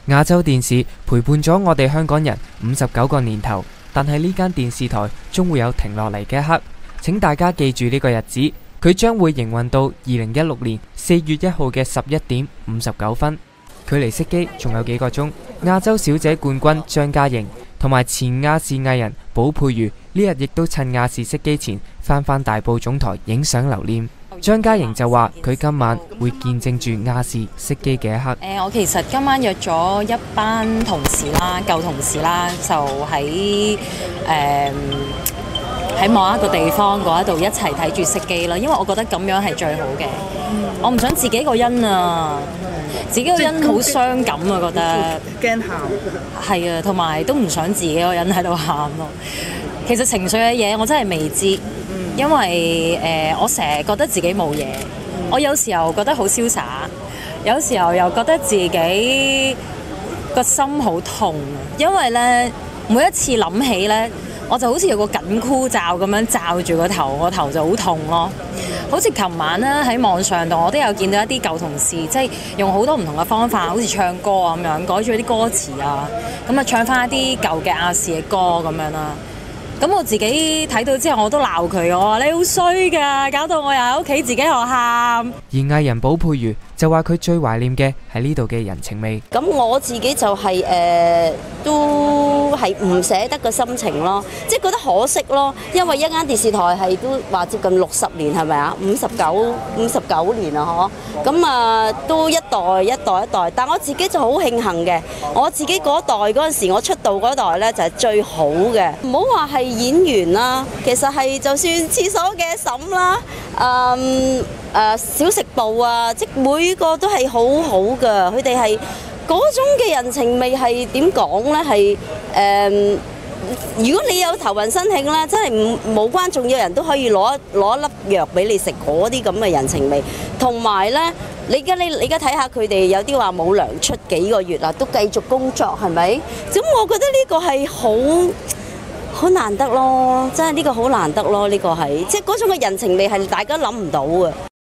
亞洲電視陪伴咗我哋香港人59個年頭，但係呢間電視台終會有停落嚟嘅一刻。請大家記住呢個日子，佢將會營運到2016年4月1號嘅11點59分。距離熄機仲有幾個鐘。亞洲小姐冠軍張嘉瑩同埋前亞視藝人寶佩如呢日亦都趁亞視熄機前返大埔總台影相留念。張嘉瑩就話：佢今晚會見證住亞視熄機嘅一刻。 我其實今晚約咗一班同事啦，舊同事啦，就喺某一個地方嗰度一齊睇住熄機啦。因為我覺得咁樣係最好嘅。我唔想自己一個人啊，自己一個人好傷感啊，覺得驚喊。 係啊，同埋都唔想自己一個人喺度喊咯。其實情緒嘅嘢我真係未知。因為我成日覺得自己冇嘢，我有時候覺得好瀟灑，有時候又覺得自己個心好痛。因為呢，每一次諗起呢，我就好似有個緊箍罩咁樣罩住個頭，個頭就好痛咯。好似琴晚呢，喺網上度，我都有見到一啲舊同事，即係用好多唔同嘅方法，好似唱歌咁樣改咗啲歌詞啊，咁啊唱翻一啲舊嘅亞視嘅歌咁樣啦。咁我自己睇到之後，我都鬧佢，我話你好衰㗎，搞到我又喺屋企自己喺度喊。 而藝人寶佩如就話佢最懷念嘅係呢度嘅人情味。 咁我自己就係都係唔捨得個心情咯，即係覺得可惜咯，因為一間電視台係都話接近60年係咪啊？59年啊嗬，咁啊都一代一代一代，但我自己就好慶幸嘅，我自己嗰代嗰陣時，我出道嗰代呢就係最好嘅，唔好話係演員啦，其實係就算廁所嘅嬸啦，小食部啊，即每個都係好好㗎，佢哋係嗰種嘅人情味係點講呢？係如果你有頭暈身慶咧，真係無關重要人都可以攞一粒藥俾你食，嗰啲咁嘅人情味。同埋呢，你而家睇下佢哋有啲話冇糧出幾個月啦，都繼續工作係咪？咁我覺得呢個係好難得咯，真係呢個好難得咯，呢個係即係嗰種嘅人情味係大家諗唔到嘅。